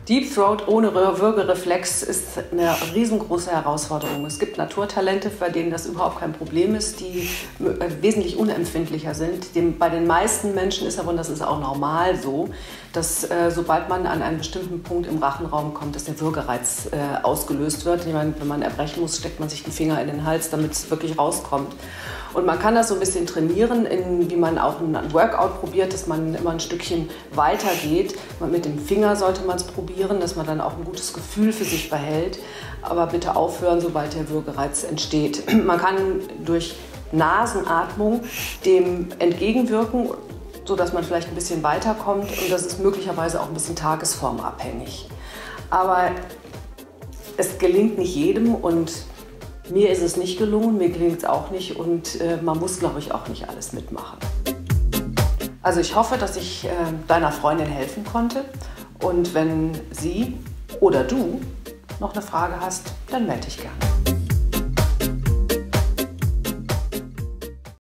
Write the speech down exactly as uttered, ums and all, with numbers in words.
Deep Throat ohne Würgereflex ist eine riesengroße Herausforderung. Es gibt Naturtalente, bei denen das überhaupt kein Problem ist, die wesentlich unempfindlicher sind. Dem, bei den meisten Menschen ist aber, und das ist auch normal so, dass äh, sobald man an einen bestimmten Punkt im Rachenraum kommt, dass der Würgereiz äh, ausgelöst wird. Ich meine, wenn man erbrechen muss, steckt man sich den Finger in den Hals, damit es wirklich rauskommt. Und man kann das so ein bisschen trainieren, in, wie man auch ein Workout probiert, dass man immer ein Stückchen weiter geht. Mit dem Finger sollte man es probieren, dass man dann auch ein gutes Gefühl für sich behält. Aber bitte aufhören, sobald der Würgereiz entsteht. Man kann durch Nasenatmung dem entgegenwirken, sodass man vielleicht ein bisschen weiterkommt. Und das ist möglicherweise auch ein bisschen tagesformabhängig. Aber es gelingt nicht jedem und mir ist es nicht gelungen, mir gelingt es auch nicht und äh, man muss, glaube ich, auch nicht alles mitmachen. Also ich hoffe, dass ich äh, deiner Freundin helfen konnte und wenn sie oder du noch eine Frage hast, dann melde dich gerne.